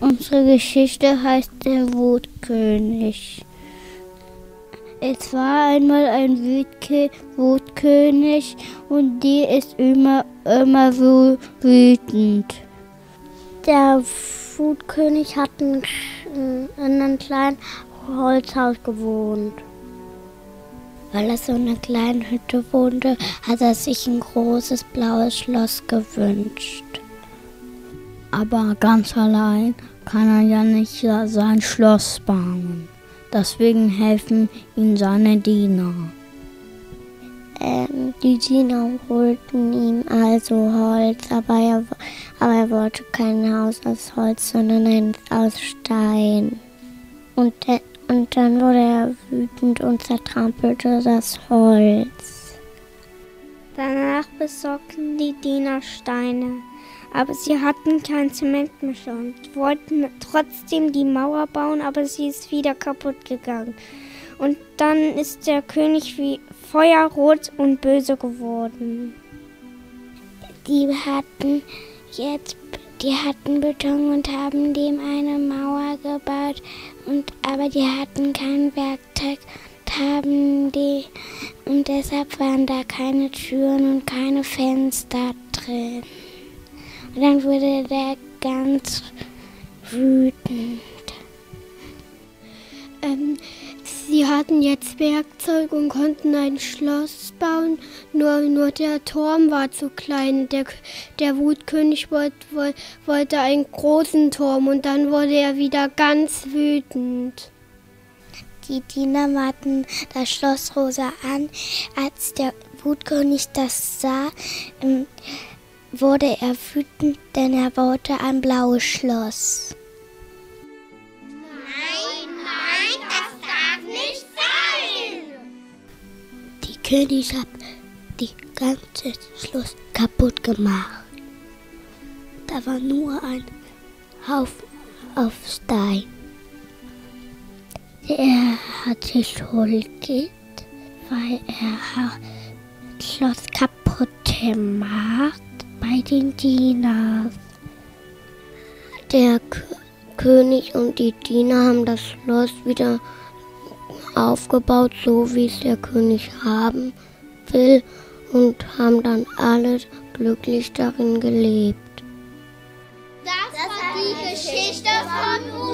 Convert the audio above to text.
Unsere Geschichte heißt der Wutkönig. Es war einmal ein Wutkönig und die ist immer so wütend. Der Wutkönig hat in einem kleinen Holzhaus gewohnt. Weil er so in einer kleinen Hütte wohnte, hat er sich ein großes blaues Schloss gewünscht. Aber ganz allein kann er ja nicht sein Schloss bauen. Deswegen helfen ihm seine Diener. Die Diener holten ihm also Holz, aber er wollte kein Haus aus Holz, sondern eins aus Stein. Und dann wurde er wütend und zertrampelte das Holz. Danach besorgten die Diener Steine. Aber sie hatten kein Zementmischer und wollten trotzdem die Mauer bauen, aber sie ist wieder kaputt gegangen. Und dann ist der König wie feuerrot und böse geworden. Die hatten Beton und haben dem eine Mauer gebaut, aber die hatten kein Werkzeug und deshalb waren da keine Türen und keine Fenster drin. Und dann wurde der ganz wütend. Sie hatten jetzt Werkzeug und konnten ein Schloss bauen, nur der Turm war zu klein. Der Wutkönig wollte einen großen Turm und dann wurde er wieder ganz wütend. Die Diener machten das Schloss rosa an. Als der Wutkönig das sah, wurde er wütend, denn er baute ein blaues Schloss. Nein, das darf nicht sein! Die König hat die ganze Schloss kaputt gemacht. Da war nur ein Haufen auf Stein. Er hat sich schuldig, weil er das Schloss kaputt gemacht bei den Dienern. Der König und die Diener haben das Schloss wieder aufgebaut, so wie es der König haben will, und haben dann alle glücklich darin gelebt. Das war die Geschichte von